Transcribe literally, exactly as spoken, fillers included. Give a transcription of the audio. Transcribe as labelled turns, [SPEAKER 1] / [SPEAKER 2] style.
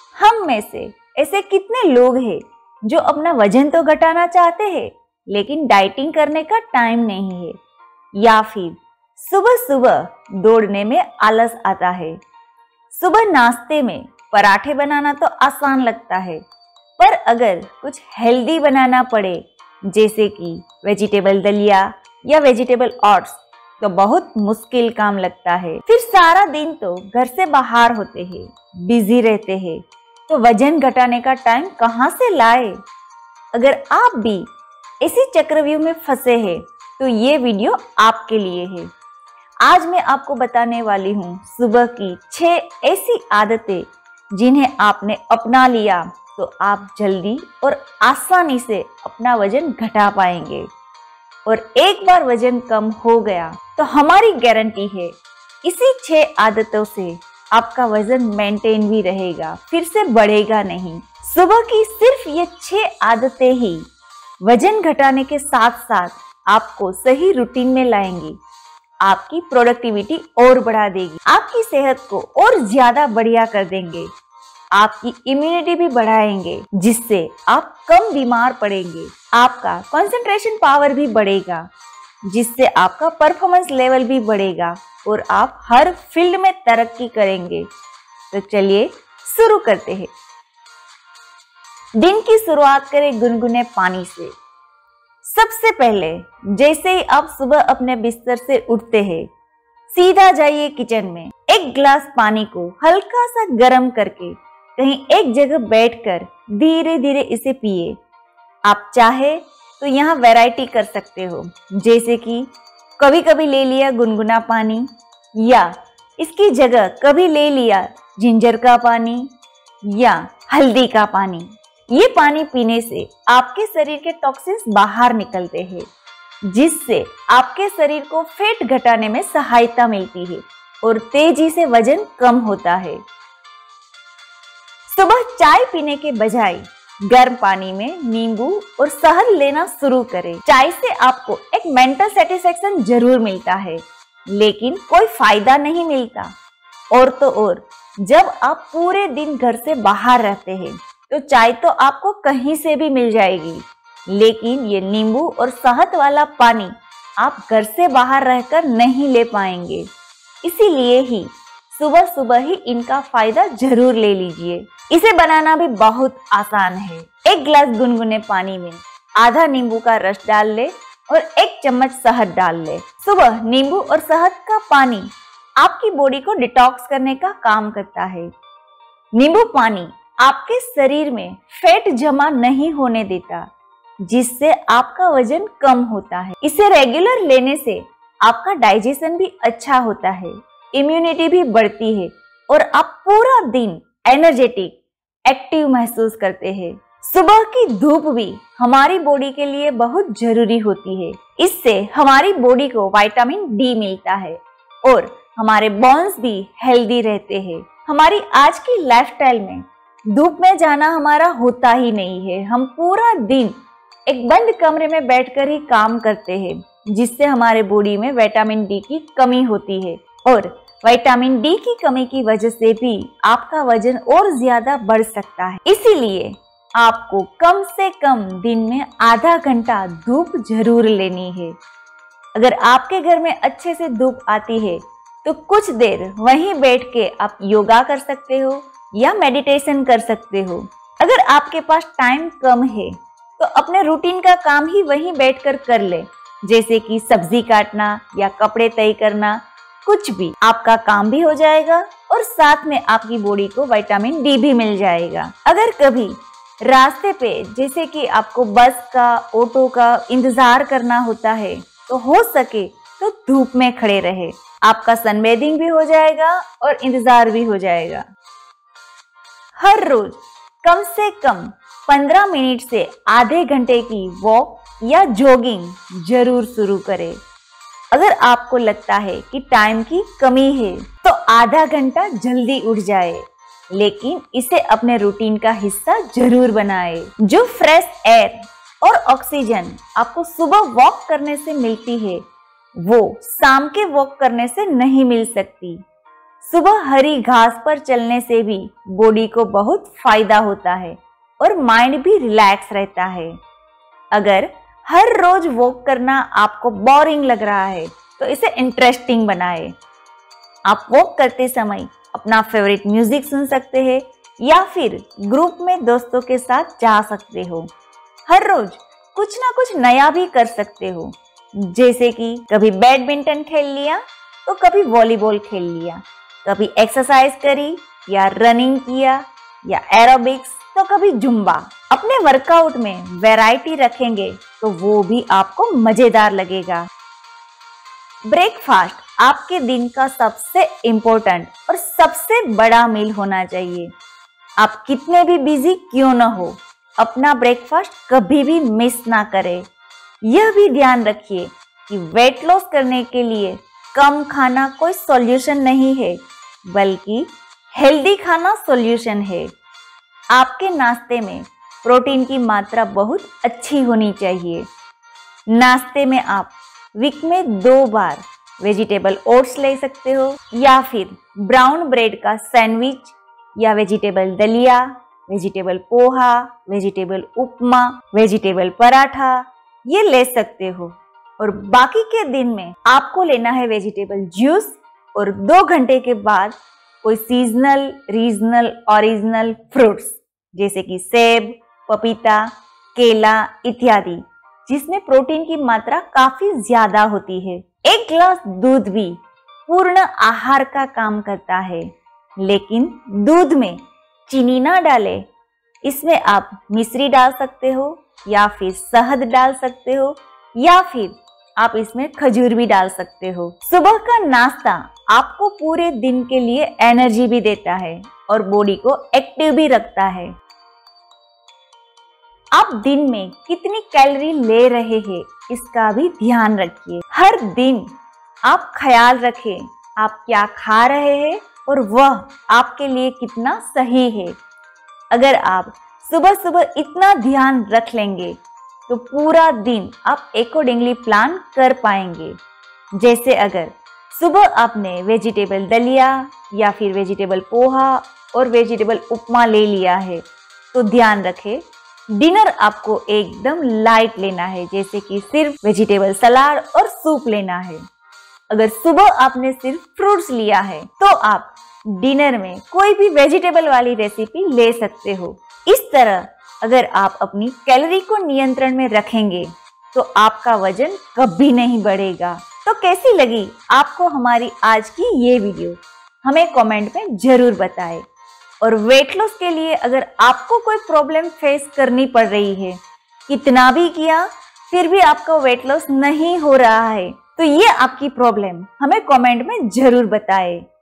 [SPEAKER 1] हम में से ऐसे कितने लोग हैं जो अपना वजन तो घटाना चाहते हैं लेकिन डाइटिंग करने का टाइम नहीं है, या फिर सुबह सुबह दौड़ने में आलस आता है। सुबह नाश्ते में पराठे बनाना तो आसान लगता है, पर अगर कुछ हेल्दी बनाना पड़े जैसे कि वेजिटेबल दलिया या वेजिटेबल ओट्स तो बहुत मुश्किल काम लगता है। फिर सारा दिन तो घर से बाहर होते हैं, बिजी रहते हैं, तो वजन घटाने का टाइम कहाँ से लाए। अगर आप भी इसी चक्रव्यूह में फंसे हैं तो ये वीडियो आपके लिए है। आज मैं आपको बताने वाली हूँ सुबह की छह ऐसी आदतें जिन्हें आपने अपना लिया तो आप जल्दी और आसानी से अपना वजन घटा पाएंगे। और एक बार वजन कम हो गया तो हमारी गारंटी है इसी छह आदतों से आपका वजन मेंटेन भी रहेगा, फिर से बढ़ेगा नहीं। सुबह की सिर्फ ये छह आदतें ही वजन घटाने के साथ साथ आपको सही रूटीन में लाएंगी, आपकी प्रोडक्टिविटी और बढ़ा देगी, आपकी सेहत को और ज्यादा बढ़िया कर देंगे, आपकी इम्यूनिटी भी बढ़ाएंगे जिससे आप कम बीमार पड़ेंगे, आपका कंसंट्रेशन पावर भी बढ़ेगा जिससे आपका परफॉर्मेंस लेवल भी बढ़ेगा और आप हर फील्ड में तरक्की करेंगे। तो चलिए शुरू करते हैं। दिन की शुरुआत करें गुनगुने पानी से। सबसे पहले जैसे ही आप सुबह अपने बिस्तर से उठते हैं सीधा जाइए किचन में, एक गिलास पानी को हल्का सा गर्म करके कहीं एक जगह बैठकर धीरे धीरे इसे पिए। आप चाहे तो यहाँ वैरायटी कर सकते हो, जैसे कि कभी कभी ले लिया गुनगुना पानी या इसकी जगह कभी ले लिया जिंजर का पानी या हल्दी का पानी। ये पानी पीने से आपके शरीर के टॉक्सिन्स बाहर निकलते हैं जिससे आपके शरीर को फैट घटाने में सहायता मिलती है और तेजी से वजन कम होता है। सुबह चाय पीने के बजाय गर्म पानी में नींबू और शहद लेना शुरू करें। चाय से आपको एक मेंटल सेटिस्फेक्शन जरूर मिलता है लेकिन कोई फायदा नहीं मिलता। और तो और जब आप पूरे दिन घर से बाहर रहते हैं तो चाय तो आपको कहीं से भी मिल जाएगी, लेकिन ये नींबू और शहद वाला पानी आप घर से बाहर रहकर नहीं ले पाएंगे। इसीलिए ही सुबह सुबह ही इनका फायदा जरूर ले लीजिए। इसे बनाना भी बहुत आसान है। एक गिलास गुनगुने पानी में आधा नींबू का रस डाल ले और एक चम्मच शहद डाल ले। सुबह नींबू और शहद का पानी आपकी बॉडी को डिटॉक्स करने का काम करता है। नींबू पानी आपके शरीर में फैट जमा नहीं होने देता जिससे आपका वजन कम होता है। इसे रेगुलर लेने से आपका डाइजेशन भी अच्छा होता है, इम्यूनिटी भी बढ़ती है और आप पूरा दिन एनर्जेटिक एक्टिव महसूस करते हैं। सुबह की धूप भी हमारी बॉडी के लिए बहुत जरूरी होती है। इससे हमारी बॉडी को विटामिन डी मिलता है और हमारे बोन्स भी हेल्दी रहते हैं। हमारी आज की लाइफस्टाइल में धूप में जाना हमारा होता ही नहीं है। हम पूरा दिन एक बंद कमरे में बैठकर ही काम करते हैं जिससे हमारे बॉडी में विटामिन डी की कमी होती है और विटामिन डी की कमी की वजह से भी आपका वजन और ज्यादा बढ़ सकता है। इसीलिए आपको कम से कम दिन में आधा घंटा धूप जरूर लेनी है। अगर आपके घर में अच्छे से धूप आती है तो कुछ देर वहीं बैठ के आप योगा कर सकते हो या मेडिटेशन कर सकते हो। अगर आपके पास टाइम कम है तो अपने रूटीन का काम ही वहीं बैठकर कर ले, जैसे कि सब्जी काटना या कपड़े तय करना, कुछ भी आपका काम भी हो जाएगा और साथ में आपकी बॉडी को विटामिन डी भी मिल जाएगा। अगर कभी रास्ते पे जैसे कि आपको बस का, ऑटो का इंतजार करना होता है तो हो सके तो धूप में खड़े रहे, आपका सनबेदिंग भी हो जाएगा और इंतजार भी हो जाएगा। हर रोज कम से कम पंद्रह मिनट से आधे घंटे की वॉक या जॉगिंग जरूर शुरू करें। अगर आपको लगता है कि टाइम की कमी है तो आधा घंटा जल्दी उठ जाए, लेकिन इसे अपने रूटीन का हिस्सा जरूर बनाए। जो फ्रेश एयर और ऑक्सीजन आपको सुबह वॉक करने से मिलती है वो शाम के वॉक करने से नहीं मिल सकती। सुबह हरी घास पर चलने से भी बॉडी को बहुत फायदा होता है और माइंड भी रिलैक्स रहता है। अगर हर रोज वॉक करना आपको बोरिंग लग रहा है तो इसे इंटरेस्टिंग बनाएं। आप वॉक करते समय अपना फेवरेट म्यूजिक सुन सकते हैं या फिर ग्रुप में दोस्तों के साथ जा सकते हो। हर रोज कुछ ना कुछ नया भी कर सकते हो, जैसे कि कभी बैडमिंटन खेल लिया तो कभी वॉलीबॉल खेल लिया, कभी एक्सरसाइज करी या रनिंग किया या एरोबिक्स तो कभी जुम्बा। अपने वर्कआउट में वैरायटी रखेंगे तो वो भी आपको मजेदार लगेगा। ब्रेकफास्ट आपके दिन का सबसे इम्पोर्टेंट और सबसे बड़ा मील होना चाहिए। आप कितने भी बिजी क्यों न हो, अपना ब्रेकफास्ट कभी भी मिस ना करें। यह भी ध्यान रखिए कि वेट लॉस करने के लिए कम खाना कोई सॉल्यूशन नहीं है, बल्कि हेल्दी खाना सॉल्यूशन है। आपके नाश्ते में प्रोटीन की मात्रा बहुत अच्छी होनी चाहिए। नाश्ते में आप वीक में दो बार वेजिटेबल ओट्स ले सकते हो या फिर ब्राउन ब्रेड का सैंडविच या वेजिटेबल दलिया, vegetable poha, vegetable upma, vegetable paratha ये ले सकते हो। और बाकी के दिन में आपको लेना है वेजिटेबल जूस और दो घंटे के बाद कोई सीजनल, रीजनल, ओरिजिनल फ्रूट्स जैसे कि सेब, पपीता, केला इत्यादि, जिसमें प्रोटीन की मात्रा काफी ज्यादा होती है। एक गिलास दूध भी पूर्ण आहार का काम करता है, लेकिन दूध में चीनी ना डालें। इसमें आप मिश्री डाल सकते हो या फिर शहद डाल सकते हो या फिर आप इसमें खजूर भी डाल सकते हो। सुबह का नाश्ता आपको पूरे दिन के लिए एनर्जी भी देता है और बॉडी को एक्टिव भी रखता है। आप दिन में कितनी कैलोरी ले रहे हैं इसका भी ध्यान रखिए। हर दिन आप ख्याल रखें आप क्या खा रहे हैं और वह आपके लिए कितना सही है। अगर आप सुबह सुबह इतना ध्यान रख लेंगे तो पूरा दिन आप अकॉर्डिंगली प्लान कर पाएंगे। जैसे अगर सुबह आपने वेजिटेबल दलिया या फिर वेजिटेबल पोहा और वेजिटेबल उपमा ले लिया है तो ध्यान रखें डिनर आपको एकदम लाइट लेना है, जैसे कि सिर्फ वेजिटेबल सलाद और सूप लेना है। अगर सुबह आपने सिर्फ फ्रूट्स लिया है तो आप डिनर में कोई भी वेजिटेबल वाली रेसिपी ले सकते हो। इस तरह अगर आप अपनी कैलोरी को नियंत्रण में रखेंगे तो आपका वजन कभी नहीं बढ़ेगा। तो कैसी लगी आपको हमारी आज की ये वीडियो, हमें कमेंट में जरूर बताएं। और वेट लॉस के लिए अगर आपको कोई प्रॉब्लम फेस करनी पड़ रही है, कितना भी किया फिर भी आपका वेट लॉस नहीं हो रहा है, तो ये आपकी प्रॉब्लम हमें कमेंट में जरूर बताएं।